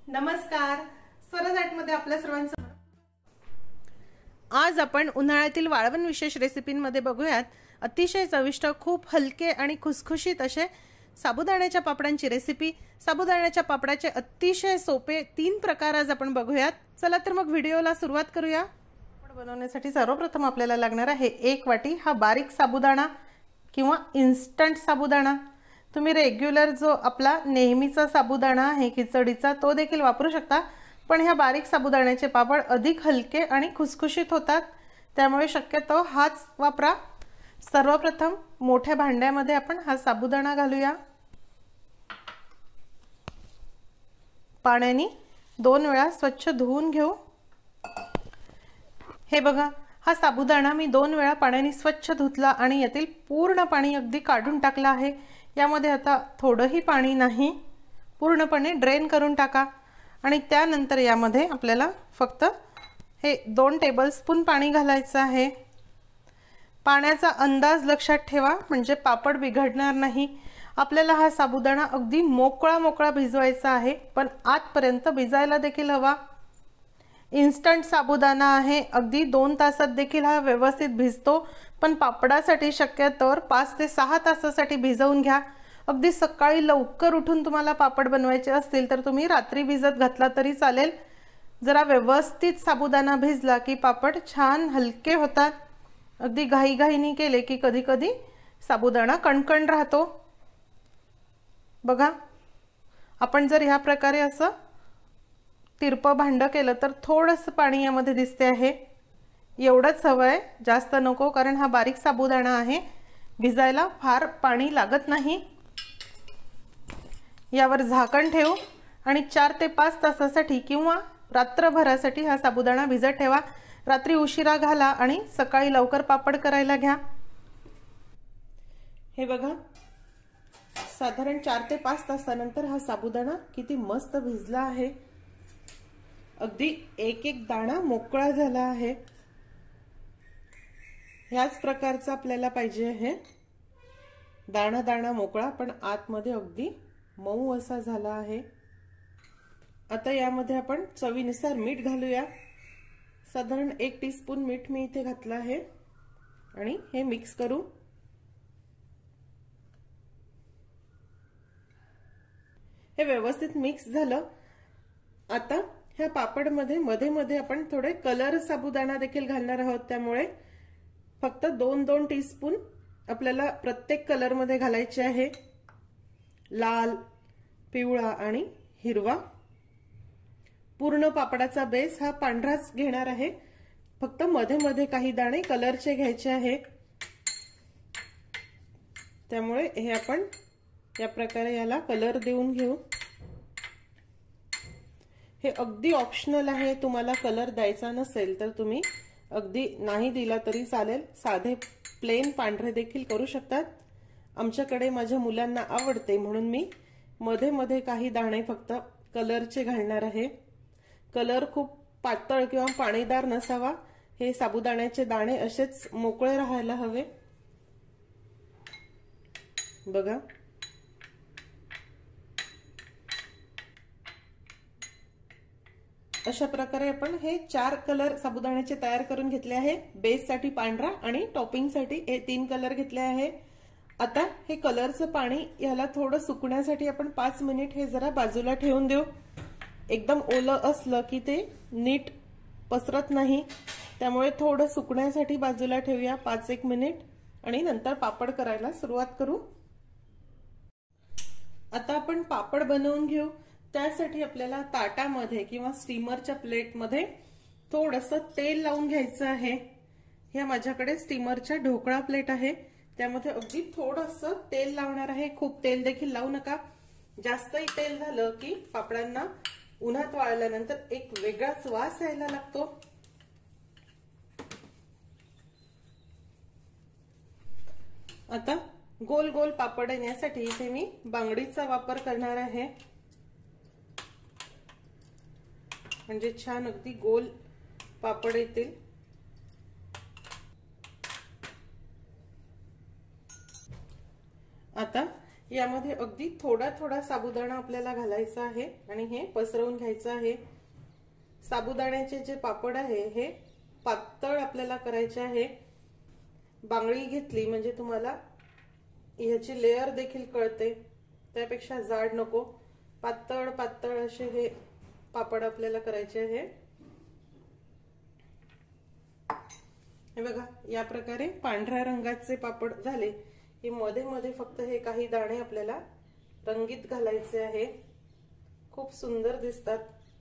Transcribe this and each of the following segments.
नमस्कार, स्वराज आर्टमध्ये आपल्या सर्वांचं आज आपण उन्हाळ्यातील वाळवण विशेष रेसिपींमध्ये बघूयात। अतिशय चविष्ट, खूप हलके आणि खुसखुशीत असे साबुदाण्याच्या पापडांची रेसिपी। साबुदाण्याच्या पापडाचे अतिशय सोपे 3 प्रकार आज आपण बघूयात। चला तर मग व्हिडिओला सुरुवात करूया। पापड बनवण्यासाठी सर्वप्रथम आपल्याला लागणार आहे 1 वाटी हा बारीक साबुदाणा किंवा इन्स्टंट साबुदाणा। तुम्ही रेग्युलर जो आपला नेहमीचा साबुदाणा आहे खिचडीचा तो देखील वापरू शकता, पण ह्या बारीक साबुदाण्याचे पापड अधिक हलके आणि खुसखुशीत होतात, त्यामुळे शक्यतो हाच वापरा। सर्वप्रथम मोठ्या भांड्यामध्ये आपण हा साबुदाणा घालूया। पाण्याने 2 वेळा स्वच्छ धुवून घेऊ। हे बघा, हा साबुदाणा मी 2 वेळा पाण्याने स्वच्छ धुतला आणि यातील पूर्ण पाणी अगदी काढून टाकला आहे। यामध्ये आता थोडंही पाणी नाही, पूर्णपणे ड्रेन करून टाका। आणि त्यानंतर यामध्ये आपल्याला फक्त हे 2 टेबलस्पून पाणी घालायचं आहे। पाण्याचा अंदाज लक्षात ठेवा, म्हणजे पापड बिघडणार नाही। आपल्याला हा साबुदाणा अगदी मोकळा भिजवायचा आहे, पण आतपर्यंत भिजायला देखील हवा। इन्स्टंट साबुदाणा आहे, अगदी 2 तासात देखील हा व्यवस्थित भिजतो, पण पापडासाठी शक्यतो 5 ते 6 तासासाठी भिजवून घ्या। अगदी सकाळी लवकर उठून तुम्हाला पापड बनवायचे असतील तर तुम्ही रात्री भिजत घातला तरी चालेल। जरा व्यवस्थित साबुदाणा भिजला की पापड छान हलके होतात। अगदी घाईघाईने केले की कधी-कधी साबुदाणा कणकण राहतो। बघा, आपण जर ह्या प्रकारे असं तिरपं भांड केलं तर थोडंसं पाणी यामध्ये दिसते आहे। एवढंच हवं आहे, जास्त नको, कारण हा बारीक साबुदाणा आहे, भिजायला फार पाणी लागत नाही। यावर झाकण ठेवू आणि 4 ते 5 तासासाठी किंवा रात्रभरासाठी हा साबुदाणा भिजत ठेवा। रात्री उशिरा घाला आणि सकाळी लवकर पापड करायला घ्या। हे बघा, साधारण 4 ते 5 तासानंतर हा साबुदाणा किती मस्त भिजला आहे। अगदी एक दाणा मोकळा झाला आहे। ह्याच प्रकारचा आपल्याला पाहिजे आहे, दाणा मोकळा पण आतमध्ये अगदी मऊ असा झाला आहे। आता यामध्ये आपण चवीनुसार मीठ घालूया। साधारण 1 टीस्पून मीठ मी इथे घातलं आहे आणि हे मिक्स करू। हे व्यवस्थित मिक्स झालं। आता ह्या पापडमध्ये मध्ये आपण थोडे कलर साबुदाणा देखील घालणार आहोत, त्यामुळे फक्त 2-2 टीस्पून आपल्याला प्रत्येक कलर मध्ये घालायचे आहे। लाल, पिवळा आणि हिरवा। पूर्ण पापडाचा बेस हा पांढराच घेणार आहे, फक्त मध्ये काही दाणे कलरचे घ्यायचे आहे। त्यामुळे हे आपण या प्रकारे याला कलर देऊन घेऊ। हे अगदी ऑप्शनल आहे, तुम्हाला कलर द्यायचा नसेल तर तुम्ही अगदी नाही दिला तरी चालेल, साधे प्लेन पांढरे देखील करू शकतात। आमच्याकडे माझ्या मुलांना आवडते म्हणून मी मध्ये काही दाणे फक्त कलरचे घालणार आहे। कलर खूप पातळ किंवा पाणीदार नसावा, हे साबुदाण्याचे दाणे असेच मोकळे राहायला हवे। बघा, अशा प्रकारे आपण हे 4 कलर साबुदाण्याचे तयार करून घेतले आहे। बेस साठी पांढरा आणि टॉपिंग साठी हे 3 कलर घेतले आहे। आता हे कलरचं पाणी याला थोडं सुकण्यासाठी आपण 5 मिनिट हे जरा बाजूला ठेवून देऊ। एकदम ओलं असलं की ते नीट पसरत नाही, त्यामुळे थोडं सुकण्यासाठी बाजूला ठेवूया 5-1 मिनिट आणि नंतर पापड करायला सुरुवात करू। आता आपण पापड बनवून घेऊ। त्यासाठी आपल्याला ताटामध्ये किंवा स्टीमरच्या प्लेटमध्ये थोडंसं तेल लावून घ्यायचं आहे। ह्या माझ्याकडे स्टीमरच्या ढोकळा प्लेट आहे, त्यामध्ये अगदी थोडंसं तेल लावणार आहे। खूप तेल देखील लावू नका, जास्तही तेल झालं की पापडांना उन्हात वाळल्यानंतर एक वेगळाच वास यायला लागतो। आता गोल गोल पापड येण्यासाठी इथे मी बांगडीचा वापर करणार आहे, म्हणजे छान अगदी गोल पापड येतील। आता यामध्ये अगदी थोडा थोडा साबुदाणा आपल्याला घालायचा आहे आणि हे पसरवून घ्यायचं आहे। साबुदाण्याचे जे पापड आहे हे पातळ आपल्याला करायचे आहे। बांगडी घेतली म्हणजे तुम्हाला याची लेयर देखील कळते, त्यापेक्षा जाड नको, पातळ पातळ असे हे पापड आपल्याला करायचे आहे। हे बघा, या प्रकारे पांढऱ्या रंगाचे पापड झाले की मध्ये मध्ये फक्त हे काही दाणे आपल्याला रंगीत घालायचे आहे, खूप सुंदर दिसतात।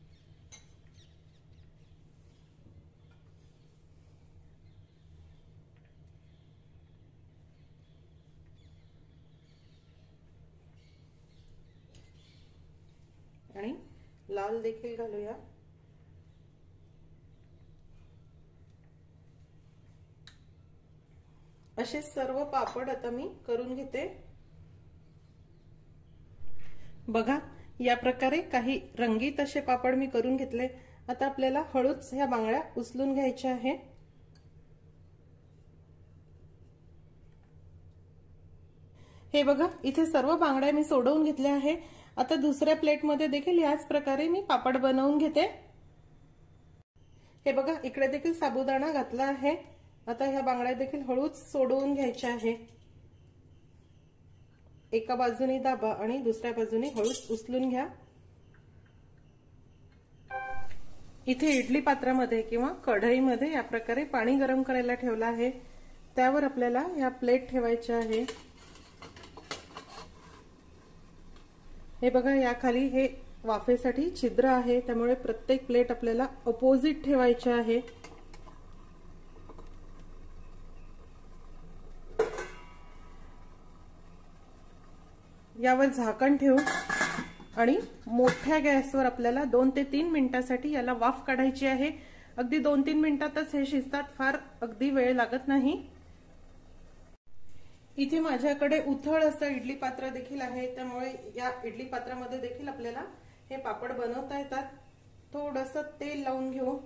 आणि लाल देखील घालूया। असे सर्व पापड आता मी करून घेते। बघा, या प्रकारे काही रंगीत असे पापड मी करून घेतले। आता आपल्याला हळूच ह्या बांगड्या उचलून घ्यायच्या आहे। हे बघा, इथे सर्व बांगड्या मी सोडवून घेतल्या आहे। आता दुसऱ्या प्लेटमध्ये देखील याच प्रकारे मी पापड बनवून घेते। हे बघा, इकडे देखील साबुदाणा घातला आहे। आता ह्या बांगड्या देखील हळूच सोडवून घ्यायच्या आहे। एका बाजूने दाबा आणि दुसऱ्या बाजूने हळूच उचलून घ्या। इथे इडली पात्रामध्ये किंवा कढईमध्ये या प्रकारे पाणी गरम करायला ठेवलं आहे, त्यावर आपल्याला या प्लेट ठेवायच्या आहे। हे बघा, या खाली हे वाफेसाठी छिद्र आहे, त्यामुळे प्रत्येक प्लेट आपल्याला अपोजिट ठेवायची आहे। यावर झाकण ठेवू आणि मोठ्या गॅसवर आपल्याला 2 ते 3 मिनिटांसाठी याला वाफ काढायची आहे। अगदी 2-3 मिनिटातच हे शिजतात, फार अगदी वेळ लागत नाही। इथे माझ्याकडे उथळ असं इडली पात्र देखील आहे, त्यामुळे या इडली पात्रामध्ये देखील आपल्याला हे पापड बनवता येतात। थोडंसं तेल लावून घेऊ।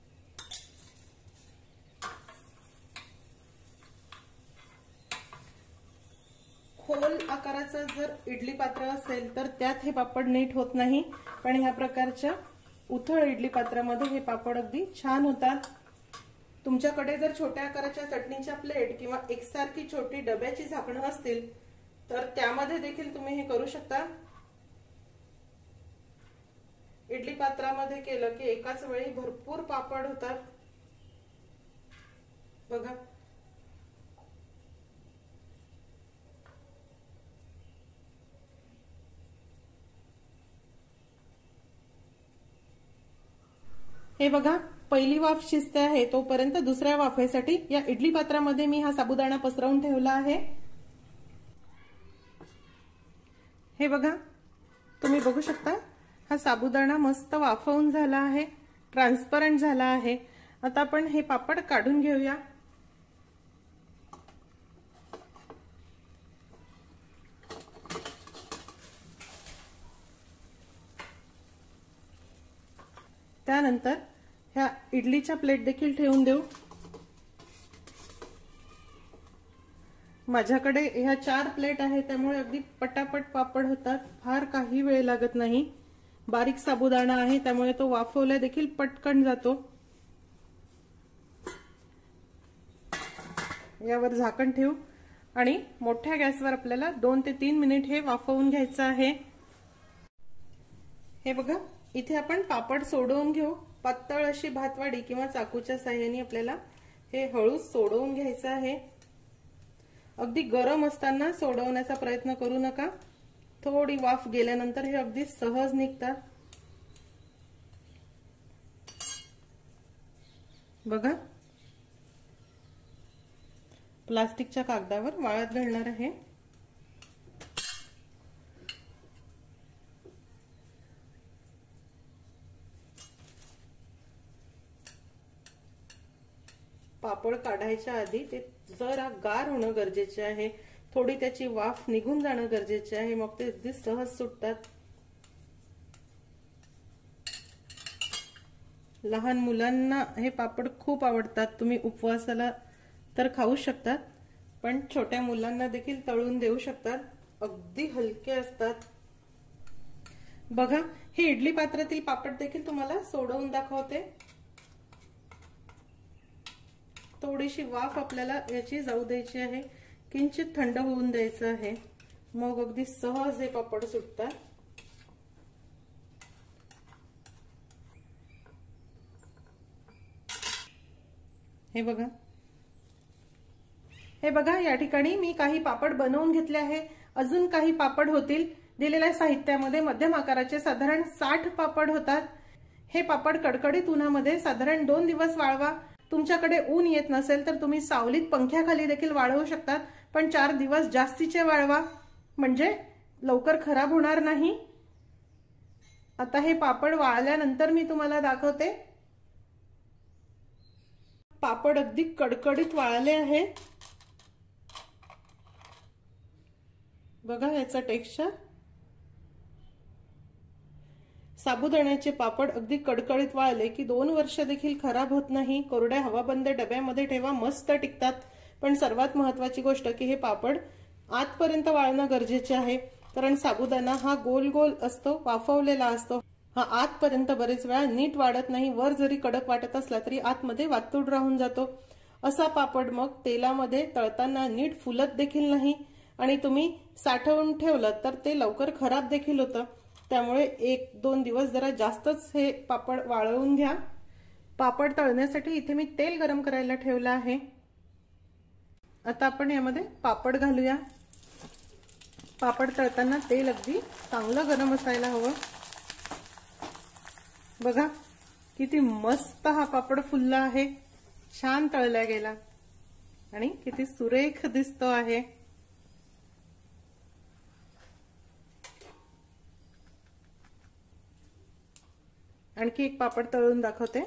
खोल आकाराचं जर इडली पात्र असेल तर त्यात हे पापड नीट होत नाही, पण ह्या प्रकारच्या उथळ इडली पात्रामध्ये हे पापड अगदी छान होतात। तुमच्याकडे जर छोट्या आकाराच्या चटणीच्या प्लेट किंवा एकसारखी छोटी डब्याची झाकणं असतील तर त्यामध्ये देखील तुम्ही हे करू शकता। इडली पात्रामध्ये केलं की एकाच वेळी भरपूर पापड होतात। बघा, हे बघा, पहिली वाफ शिजते आहे तोपर्यंत दुसऱ्या वाफेसाठी या इडली पात्रामध्ये मी हा साबुदाणा पसरवून ठेवला आहे। हे बघा, तुम्ही बघू शकता हा साबुदाणा मस्त वाफवून झाला आहे, ट्रान्सपरंट झाला आहे। आता आपण हे पापड काढून घेऊया। त्यानंतर ह्या इडलीच्या प्लेट देखील ठेवून देऊ। माझ्याकडे ह्या 4 प्लेट आहेत, त्यामुळे अगदी पटापट पापड होतात, फार काही वेळ लागत नाही। बारीक साबुदाणा आहे त्यामुळे तो वाफवला देखील पटकन जातो। यावर झाकण ठेवू आणि मोठ्या गॅसवर आपल्याला 2 ते 3 मिनिट हे वाफवून घ्यायचं आहे। हे बघा, इथे आपण पापड सोडवून घेऊ। पातळ अशी भातवाडी किंवा चाकूच्या साहाय्याने आपल्याला हे हळू सोडवून घ्यायचं आहे। अगदी गरम असताना सोडवण्याचा प्रयत्न करू नका, थोडी वाफ गेल्यानंतर हे अगदी सहज निघतात। बघा, प्लास्टिकच्या कागदावर वाळत घालणार आहे। पापड काढायच्या आधी ते जरा गार होणं गरजेचे आहे, थोडी त्याची वाफ निघून जाणं गरजेचे आहे, मग ते अगदी सहज सुटतात। लहान मुलांना हे पापड खूप आवडतात, तुम्ही उपवासाला तर खाऊ शकतात, पण छोट्या मुलांना देखील तळून देऊ शकतात। अगदी हलके असतात। बघा, हे इडली पात्रातील पापड देखील तुम्हाला सोडवून दाखवते। थोडीशी वाफ आपल्याला याची जाऊ द्यायची आहे, किंचित थंड होऊन द्यायचं आहे, मग अगदी सहज हे पापड सुटतात। हे बघा या ठिकाणी मी काही पापड बनवून घेतले आहे। अजून काही पापड होतील। दिलेल्या साहित्यामध्ये मध्यम आकाराचे साधारण 60 पापड होतात। हे पापड कडकडीत उन्हामध्ये साधारण 2 दिवस वाळवा। तुमच्याकडे ऊन येत नसेल तर तुम्ही सावलीत पंख्याखाली देखील वाळवू शकतात, पण 4 दिवस जास्तीचे वाळवा, म्हणजे लवकर खराब होणार नाही। आता हे पापड वाळल्यानंतर मी तुम्हाला दाखवते। पापड अगदी कडकडीत वाळले आहे। बघा याचा टेक्स्चर। साबुदाण्याचे पापड अगदी कडकडीत वाळले की 2 वर्ष देखील खराब होत नाही। कोरड्या हवाबंद डब्यामध्ये ठेवा, मस्त टिकतात। पण सर्वात महत्त्वाची गोष्ट की हे पापड आतपर्यंत वाळणं गरजेचे आहे, कारण साबुदाणा हा गोल गोल असतो, वाफवलेला असतो। हा आतपर्यंत बरेच वेळा नीट वाढत नाही। वर जरी कडक वाटत असला तरी आतमध्ये वातूड राहून जातो। असा पापड मग तेलामध्ये तळताना नीट फुलत देखील नाही, आणि तुम्ही साठवून ठेवलं तर ते लवकर खराब देखील होतं। त्यामुळे 1-2 दिवस जरा जास्तच हे पापड वाळवून घ्या। पापड तळण्यासाठी इथे मी तेल गरम करायला ठेवलं आहे। आता आपण यामध्ये पापड घालूया। पापड तळताना तेल अगदी चांगलं गरम असायला हवं। बघा किती मस्त हा पापड फुलला आहे, छान तळला गेला आणि किती सुरेख दिसतो आहे। आणखी एक पापड तळून दाखवते।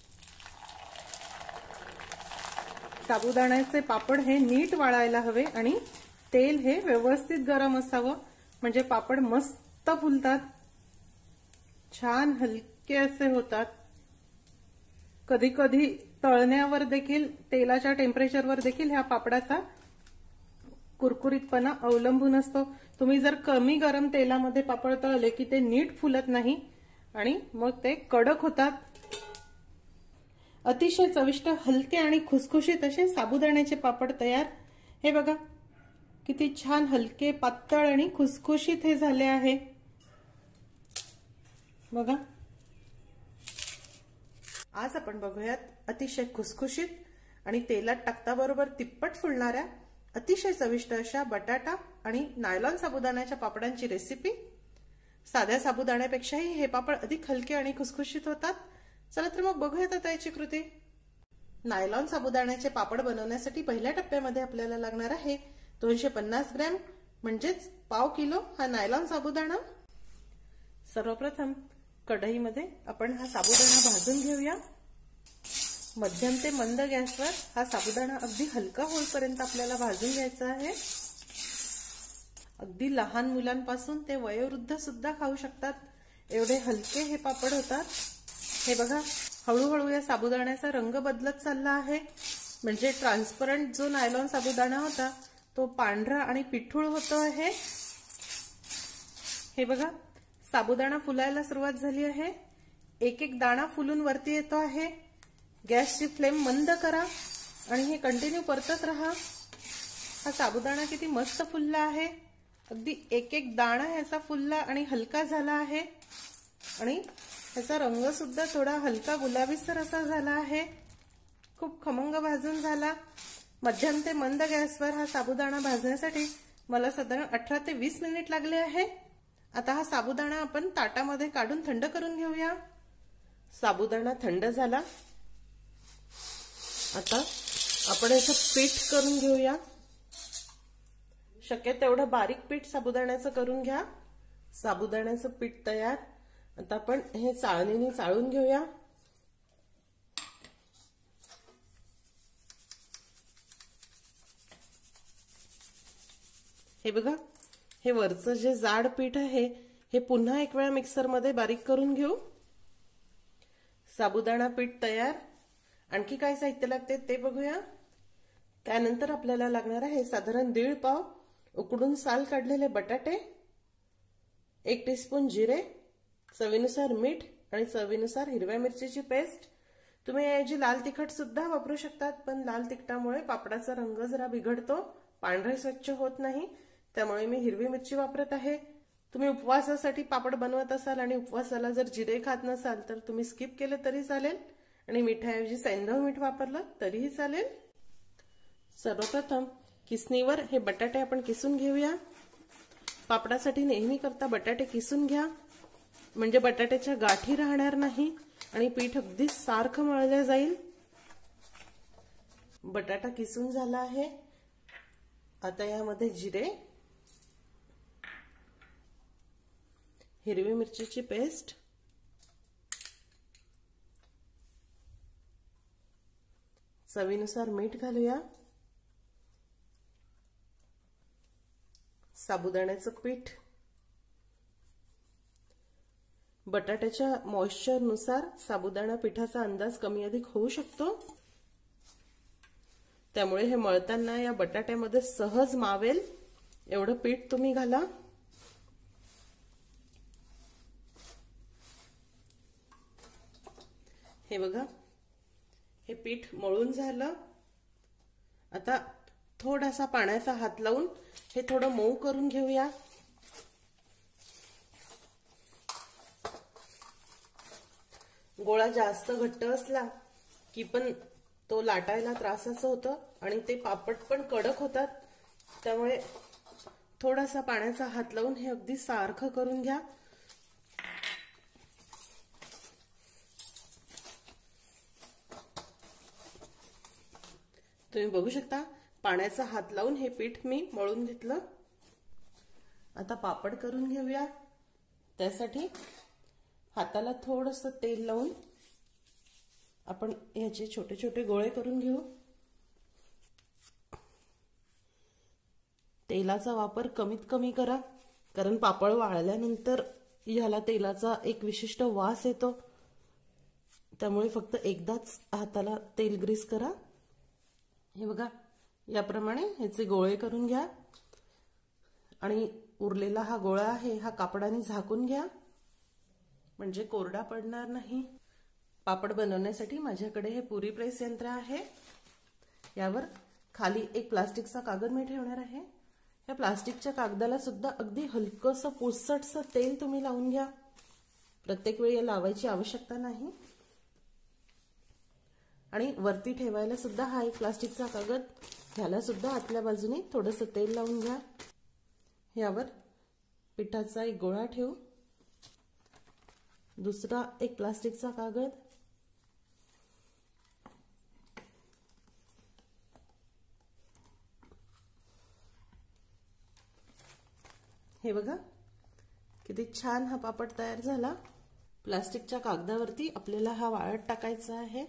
साबुदाण्याचे पापड हे नीट वाळायला हवे आणि तेल हे व्यवस्थित गरम असावं, म्हणजे पापड मस्त फुलतात, छान हलके असे होतात। कधी कधी तळण्यावर देखील, तेलाच्या टेम्परेचरवर देखील ह्या पापडाचा कुरकुरीतपणा अवलंबून असतो। तुम्ही जर कमी गरम तेलामध्ये पापड तळले की ते नीट फुलत नाही आणि मग ते कडक होतात। अतिशय चविष्ट, हलके आणि खुसखुशीत असे साबुदाण्याचे पापड तयार। हे बघा किती छान हलके, पातळ आणि खुसखुशीत हे झाले आहे। बघा, आज आपण बघूयात अतिशय खुसखुशीत आणि तेलात टाकताबरोबर तिप्पट फुलणाऱ्या अतिशय चविष्ट अशा बटाटा आणि नायलॉन साबुदाण्याच्या पापडांची रेसिपी। साध्या साबुदाण्यापेक्षाही हे पापड अधिक हलके आणि खुसखुशीत होतात। चला तर मग बघूयात आता याची कृती। नायलॉन साबुदाण्याचे पापड बनवण्यासाठी पहिल्या टप्प्यामध्ये आपल्याला लागणार आहे 250 ग्रॅम म्हणजेच पाव किलो हा नायलॉन साबुदाणा। सर्वप्रथम कढईमध्ये आपण हा साबुदाणा भाजून घेऊया। मध्यम ते मंद गॅसवर हा साबुदाणा अगदी हलका होईपर्यंत आपल्याला भाजून घ्यायचा आहे। अगदी लहान मुलांपासून ते वयोवृद्ध सुद्धा खाऊ शकतात, एवढे हलके हे पापड होतात। हे बघा, हळूहळू या साबुदाण्याचा रंग बदलत चालला आहे, म्हणजे ट्रान्सपरंट जो नायलॉन साबुदाणा होता तो पांढरा आणि पिठूळ होतो आहे। हे बघा, साबुदाणा फुलायला सुरुवात झाली आहे, एक एक दाणा फुलून वरती येतो आहे। गॅसची फ्लेम मंद करा आणि हे कंटिन्यू परतत राहा। हा साबुदाणा किती मस्त फुलला आहे, अगदी एक एक दाणा ह्याचा फुलला आणि हलका झाला आहे, आणि ह्याचा रंग सुद्धा थोडा हलका गुलाबीसर असा झाला आहे। खूप खमंग भाजून झाला। मध्यम ते मंद गॅसवर हा साबुदाणा भाजण्यासाठी मला साधारण 18 ते 20 मिनिट लागले आहे। आता हा साबुदाणा आपण ताटामध्ये काढून थंड करून घेऊया। साबुदाणा थंड झाला। आता आपण याचं पीठ करून घेऊया। शक्य तेवढं बारीक पीठ साबुदाण्याचं करून घ्या। साबुदाण्याचं पीठ तयार। आता आपण हे चाळणीने चाळून घेऊया। हे बघा, हे वरचं जे जाड पीठ आहे हे पुन्हा एक वेळा मिक्सरमध्ये बारीक करून घेऊ। साबुदाणा पीठ तयार। आणखी काय साहित्य लागते ते बघूया। त्यानंतर आपल्याला लागणार आहे साधारण 1.5 पाव उकडून साल काढलेले बटाटे, 1 टीस्पून जिरे, चवीनुसार मीठ आणि चवीनुसार हिरव्या मिरचीची पेस्ट। तुम्ही याऐवजी लाल तिखट सुद्धा वापरू शकतात, पण लाल तिखटामुळे पापडाचा रंग जरा बिघडतो, पांढरे स्वच्छ होत नाही, त्यामुळे मी हिरवी मिरची वापरत आहे। तुम्ही उपवासासाठी पापड बनवत असाल आणि उपवासाला जर जिरे खात नसाल तर तुम्ही स्किप केले तरी चालेल आणि मिठाऐवजी सैंधव मीठ वापरलं तरीही चालेल। सर्वप्रथम किसणीवर हे बटाटे आपण किसून घेऊया। पापडासाठी नेहमी करता बटाटे किसून घ्या, म्हणजे बटाट्याच्या गाठी राहणार नाही आणि पीठ अगदी सारखं मळलं जाईल। बटाटा किसून झाला आहे। आता यामध्ये जिरे, हिरवी मिरचीची पेस्ट, चवीनुसार मीठ घालूया, साबुदाण्याचं पीठ, बटाट्याच्या मॉइश्चर नुसार साबुदाणा पिठाचा अंदाज कमी अधिक होऊ शकतो, त्यामुळे हे मळताना या बटाट्यामध्ये सहज मावेल एवढं पीठ तुम्ही घाला। हे बघा, हे पीठ मळून झालं। आता थोडासा पाण्याचा हात लावून हे थोडं मऊ करून घेऊया। गोळा जास्त घट्ट असला की पण तो लाटायला त्रासाचं होतं आणि ते पापड पण कडक होतात, त्यामुळे थोडासा पाण्याचा हात लावून हे अगदी सारखं करून घ्या। तुम्ही बघू शकता पाण्याचा हात लावून हे पीठ मी मळून घेतलं। आता पापड करून घेऊया। त्यासाठी हाताला थोडंसं तेल लावून आपण याचे छोटे छोटे गोळे करून घेऊ। तेलाचा वापर कमीत कमी करा, कारण पापड वाळल्यानंतर ह्याला तेलाचा एक विशिष्ट वास येतो, त्यामुळे फक्त एकदाच हाताला तेल ग्रीस करा। हे बघा, याप्रमाणे ह्याचे गोळे करून घ्या आणि उरलेला हा गोळा आहे हा कापडाने झाकून घ्या, म्हणजे कोरडा पडणार नाही। पापड बनवण्यासाठी माझ्याकडे हे पुरी प्रेस यंत्र आहे। यावर खाली एक प्लास्टिकचा कागद मी ठेवणार आहे। या प्लास्टिकच्या कागदाला सुद्धा अगदी हलकंसं पुसटसं तेल तुम्ही लावून घ्या, प्रत्येक वेळी लावायची आवश्यकता नाही। आणि वरती ठेवायला सुद्धा हा एक प्लास्टिकचा कागद, ह्याला सुद्धा आतल्या बाजूने थोडंसं तेल लावून घ्या। यावर पिठाचा एक गोळा ठेवू, दुसरा एक प्लास्टिकचा कागद, हे बघा किती छान हा पापड तयार झाला। प्लास्टिकच्या कागदावरती आपल्याला हा वाळत टाकायचा आहे।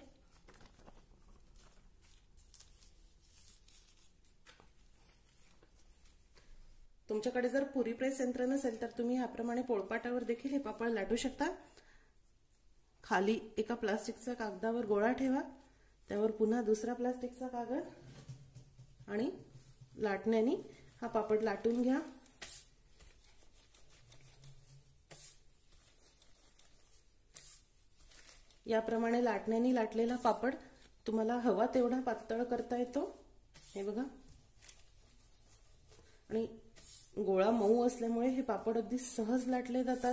तुमच्याकडे जर पुरी प्रेस यंत्र नसेल तर तुम्ही ह्याप्रमाणे पोळपाटावर देखील हे पापड लाटू शकता। खाली एका प्लास्टिकच्या कागदावर गोळा ठेवा, त्यावर पुन्हा दुसरा प्लास्टिकचा कागद आणि लाटण्याने हा पापड लाटून घ्या। याप्रमाणे लाटण्याने लाटलेला पापड तुम्हाला हवा तेवढा पातळ करता येतो। हे बघा, आणि गोळा मऊ असल्यामुळे हे पापड अगदी सहज लाटले जातात।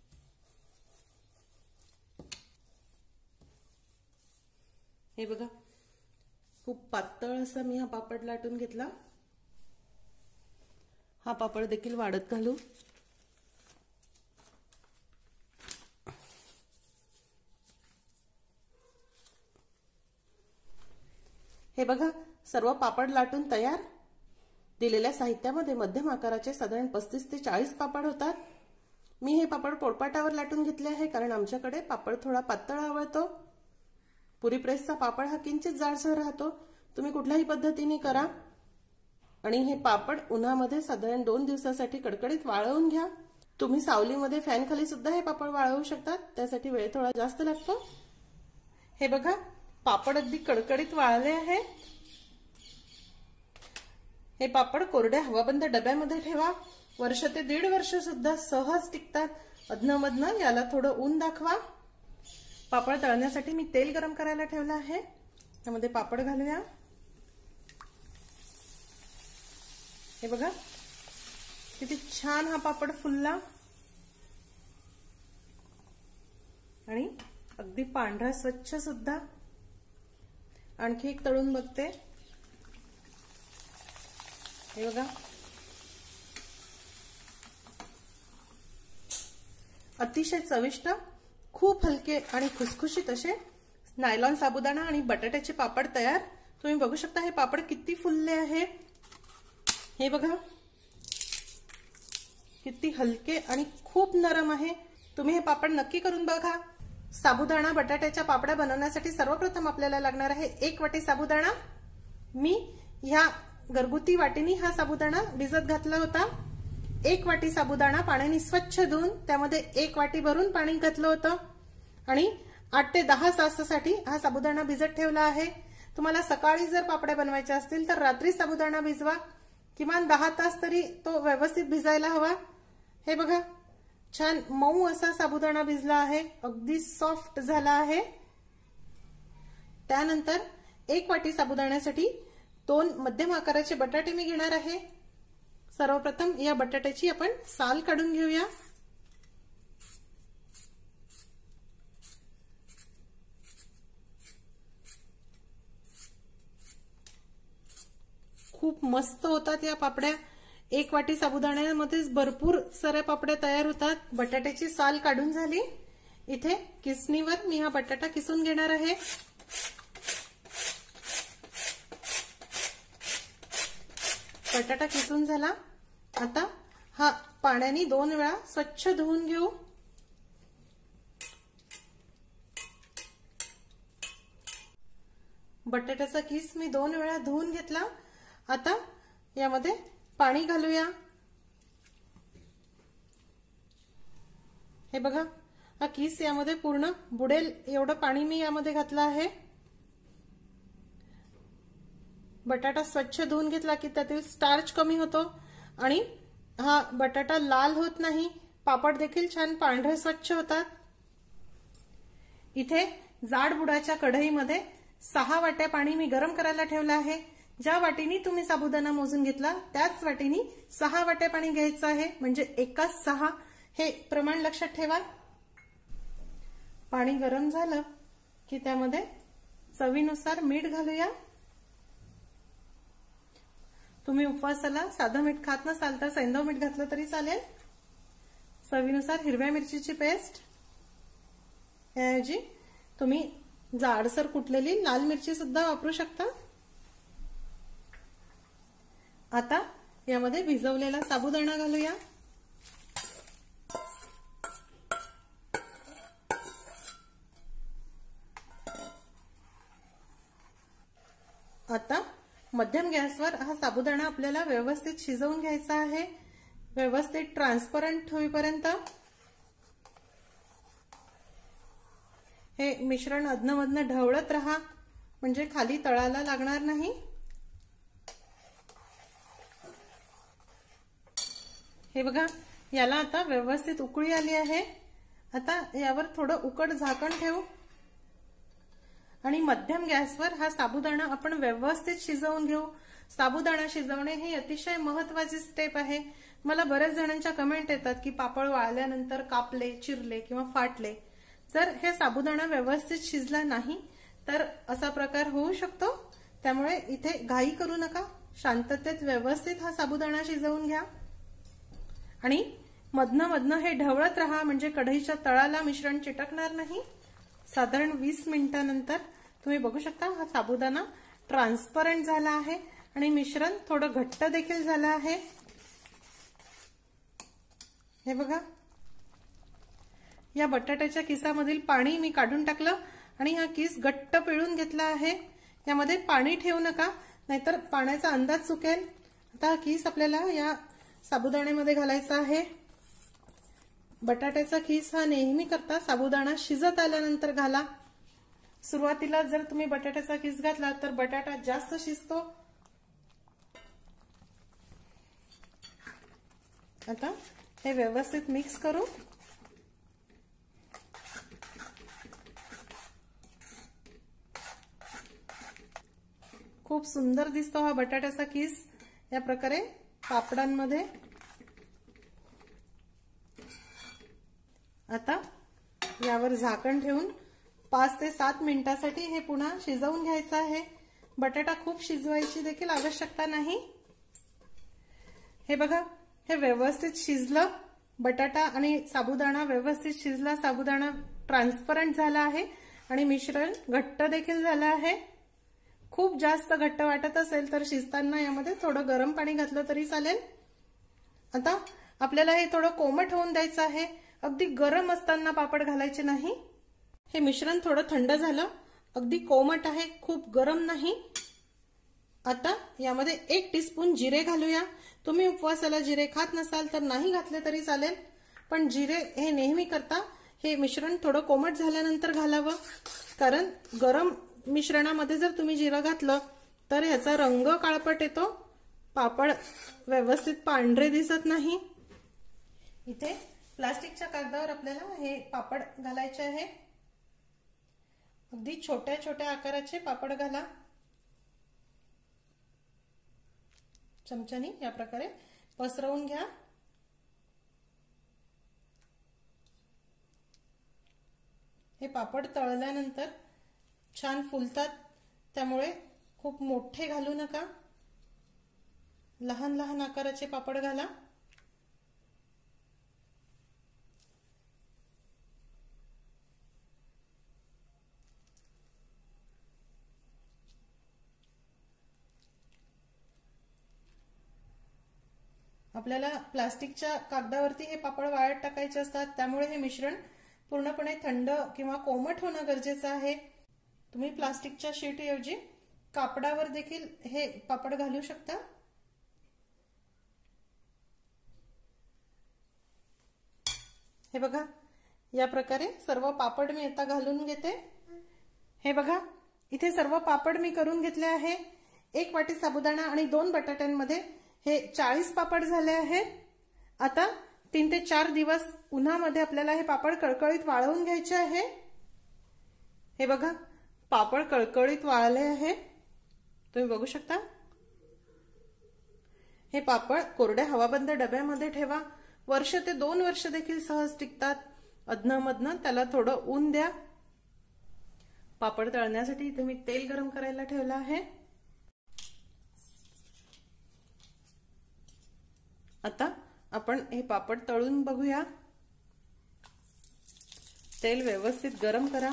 हे बघा, खूप पातळ असा मी हा पापड लाटून घेतला। हा पापड देखील वाढत घालू। हे बघा, सर्व पापड लाटून तयार। दिलेल्या साहित्यामध्ये मध्यम आकाराचे साधारण 35 ते 40 पापड होतात। मी हे पापड पोळपाटावर लाटून घेतले आहे, कारण आमच्याकडे पापड थोडा पातळ आवडतो। पुरी प्रेसचा पापड हा किंचित जाडसर राहतो। तुम्ही कुठल्याही पद्धतीने करा आणि हे पापड उन्हामध्ये साधारण 2 दिवसासाठी कडकडीत वाळवून घ्या। तुम्ही सावलीमध्ये फॅन खाली सुद्धा हे पापड वाळवू शकतात, त्यासाठी वेळ थोडा जास्त लागतो। हे बघा, पापड अगदी कडकडीत वाळले आहे। हे पापड कोरड्या हवाबंद डब्यामध्ये ठेवा, वर्ष ते 1.5 वर्ष सुद्धा सहज टिकतात. अधनमधनं याला थोडं ऊन दाखवा. पापड तळण्यासाठी मी तेल गरम करायला ठेवलं आहे. त्यामध्ये पापड घालूया. हे बघा किती छान हा पापड फुलला आणि अगदी पांढरा स्वच्छ सुद्धा. आणखी एक तळून बघते. हे बघा अतिशय चविष्ट, खूप हलके आणि खुसखुशीत असे नायलॉन साबुदाणा आणि बटाट्याचे पापड तयार. तुम्ही बघू शकता हे पापड किती फुलले आहे. हे बघा किती हलके आणि खूप नरम आहे. तुम्ही हे पापड नक्की करून बघा. साबुदाणा बटाट्याच्या पापड्या बनवण्यासाठी सर्वप्रथम आपल्याला लागणार आहे 1 वाटी साबुदाणा. मी ह्या घरगुती वाटीनी हा साबुदाणा भिजत घातला होता. 1 वाटी साबुदाणा पाण्याने स्वच्छ धुवून त्यामध्ये 1 वाटी भरून पाणी घातलं होतं आणि 8 ते 10 तासासाठी हा साबुदाणा भिजत ठेवला आहे. तुम्हाला सकाळी जर पापड्या बनवायच्या असतील तर रात्री साबुदाणा भिजवा. किमान 10 तास तरी तो व्यवस्थित भिजायला हवा. हे बघा छान मऊ असा साबुदाणा भिजला आहे, अगदी सॉफ्ट झाला आहे. त्यानंतर 1 वाटी साबुदाण्यासाठी 2 मध्यम आकाराचे बटाटे मी घेणार आहे. सर्वप्रथम या बटाट्याची आपण साल काढून घेऊया. खूप मस्त होतात या पापड्या. 1 वाटी साबुदाण्यामध्येच भरपूर साऱ्या पापड्या तयार होतात. बटाट्याची साल काढून झाली. इथे किसणीवर मी हा बटाटा किसून घेणार आहे. बटाटा किसून झाला. आता हा पाण्याने 2 वेळा स्वच्छ धुवून घेऊ. बटाट्याचा किस मी 2 वेळा धुवून घेतला. आता यामध्ये पाणी घालूया. हे बघा हा किस यामध्ये पूर्ण बुडेल एवढं पाणी मी यामध्ये घातलं आहे. बटाटा स्वच्छ धुवून घेतला की त्यातील स्टार्च कमी होतो आणि हा बटाटा लाल होत नाही. पापड देखील छान पांढरे स्वच्छ होतात. इथे जाड बुडाच्या कढईमध्ये 6 वाट्या पाणी मी गरम करायला ठेवलं आहे. ज्या वाटीनी तुम्ही साबुदाणा मोजून घेतला त्याच वाटीनी 6 वाट्या पाणी घ्यायचं आहे, म्हणजे 1:6 हे प्रमाण लक्षात ठेवा. पाणी गरम झालं की त्यामध्ये चवीनुसार मीठ घालूया. तुम्ही उपवासाला साधं मीठ खात नसाल तर सैंधव मीठ घातलं तरी चालेल. चवीनुसार हिरव्या मिरचीची पेस्ट. याऐवजी तुम्ही जाडसर कुटलेली लाल मिरची सुद्धा वापरू शकता. आता यामध्ये भिजवलेला साबुदाणा घालूया. आता मध्यम गॅसवर हा साबुदाणा आपल्याला व्यवस्थित शिजवून घ्यायचा आहे, व्यवस्थित ट्रान्सपरंट होईपर्यंत. हे मिश्रण अधनमधनं ढवळत राहा म्हणजे खाली तळाला लागणार नाही. हे बघा याला आता व्यवस्थित उकळी आली आहे. आता यावर थोडं उकड झाकण ठेवू आणि मध्यम गॅसवर हा साबुदाणा आपण व्यवस्थित शिजवून घेऊ. साबुदाणा शिजवणे ही अतिशय महत्त्वाची स्टेप आहे. मला बऱ्याच जणांच्या कमेंट येतात की पापड वाळल्यानंतर कापले, चिरले किंवा फाटले. जर हे साबुदाणा व्यवस्थित शिजला नाही तर असा प्रकार होऊ शकतो. त्यामुळे इथे घाई करू नका. शांततेत व्यवस्थित हा साबुदाणा शिजवून घ्या आणि मधनं हे ढवळत राहा म्हणजे कढईच्या तळाला मिश्रण चिटकणार नाही. साधारण 20 मिनिटांनंतर तुम्ही बघू शकता हा साबुदाणा ट्रान्सपरंट झाला आहे आणि मिश्रण थोडं घट्ट देखील झालं आहे. हे बघा या बटाट्याच्या किसामधील पाणी मी काढून टाकलं आणि हा किस घट्ट पिळून घेतला आहे. यामध्ये पाणी ठेवू नका नाहीतर पाण्याचा अंदाज चुकेल. आता हा किस आपल्याला या साबुदाण्यामध्ये घालायचा आहे. बटाट्याचा खीस हा नेहमी करता साबुदाणा शिजत आल्यानंतर घाला. सुरुवातीला जर तुम्ही बटाट्याचा खीस घातला तर बटाटा जास्त शिजतो. आता हे व्यवस्थित मिक्स करू। खूप सुंदर दिसतो हा बटाट्याचा किस या प्रकारे पापडांमध्ये। आता यावर झाकण ठेवून 5 ते 7 मिनिटांसाठी हे पुन्हा शिजवून घ्यायचं आहे। बटाटा खूप शिजवायची देखील आवश्यकता नाही। हे बघा, हे व्यवस्थित शिजलं। बटाटा आणि साबुदाणा व्यवस्थित शिजला, साबुदाणा ट्रान्सपरंट झाला आहे आणि मिश्रण घट्ट देखील झालं आहे। खूप जास्त घट्ट वाटत असेल तर शिजताना यामध्ये थोडं गरम पाणी घातलं तरी चालेल। आता आपल्याला हे थोडं कोमट होऊन द्यायचं आहे, अगदी गरम असताना पापड घालायचे नाही। हे मिश्रण थोडं थंड झालं, अगदी कोमट आहे, खूप गरम नाही। आता यामध्ये 1 टीस्पून जिरे घालूया। तुम्ही उपवासाला जिरे खात नसाल तर नाही घातले तरी चालेल, पण जिरे हे नेहमी करता हे मिश्रण थोडं कोमट झाल्यानंतर घालावं, कारण गरम मिश्रणामध्ये जर तुम्ही जिरं घातलं तर याचा रंग काळपट येतो, पापड व्यवस्थित पांढरे दिसत नाही। इथे प्लास्टिकच्या कागदावर आपल्याला हे पापड घालायचे आहे। अगदी छोट्या छोट्या आकाराचे पापड घाला। चमच्यानी या प्रकारे पसरवून घ्या। हे पापड तळल्यानंतर छान फुलतात, त्यामुळे खूप मोठे घालू नका, लहान लहान आकाराचे पापड घाला। आपल्याला प्लास्टिकच्या कागदावरती हे पापड वाळत टाकायचे असतात, त्यामुळे हे मिश्रण पूर्णपणे थंड किंवा कोमट होणं गरजेचं आहे। तुम्ही प्लास्टिकच्या शीट ऐवजी कापडावर देखील हे पापड घालू शकता। हे बघा, या प्रकारे सर्व पापड मी आता घालून घेते। हे बघा, इथे सर्व पापड मी करून घेतले आहे। 1 वाटी साबुदाणा आणि 2 बटाट्यांमध्ये हे 40 पापड झाले आहेत। आता 3 ते 4 दिवस उन्हामध्ये आपल्याला हे पापड कळकळीत वाळवून घ्यायचे आहे। हे बघा, पापड कळकळीत वाळले आहे, तुम्ही बघू शकता। हे पापड कोरड्या हवाबंद डब्यामध्ये ठेवा, 1 ते 2 वर्ष देखील सहज टिकतात। अधनं-मधनं त्याला थोडं ऊन द्या। पापड तळण्यासाठी इथे मी तेल गरम करायला ठेवलं आहे। आता आपण हे पापड तळून बघूया। तेल व्यवस्थित गरम करा।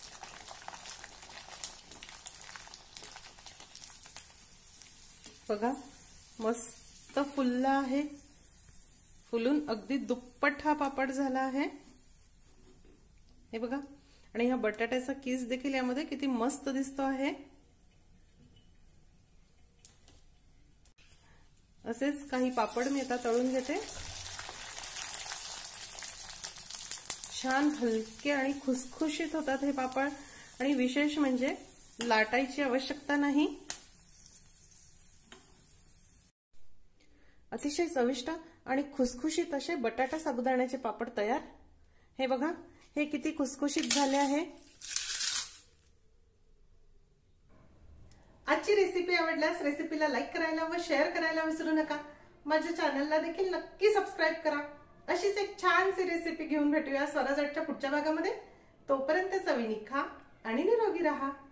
बघा, मस्त फुलला आहे, फुलून अगदी दुप्पट हा पापड झाला आहे। हे बघा, आणि हा बटाट्याचा किस देखील यामध्ये किती मस्त दिसतो आहे। असेच काही पापड मी आता तळून घेते। छान हलके आणि खुसखुशीत होतात हे पापड, आणि विशेष म्हणजे लाटायची आवश्यकता नाही। अतिशय चविष्ट आणि खुसखुशीत असे बटाटा साबुदाण्याचे पापड तयार। हे बघा, हे किती खुसखुशीत झाले आहे। आजची रेसिपी आवडल्यास रेसिपीला लाईक करायला व शेअर करायला विसरू नका। माझ्या चॅनलला देखील नक्की सबस्क्राइब करा। अशीच एक छानशी रेसिपी घेऊन भेटूया स्वराजच्या पुढच्या भागामध्ये। तोपर्यंत चवीने खा आणि निरोगी राहा।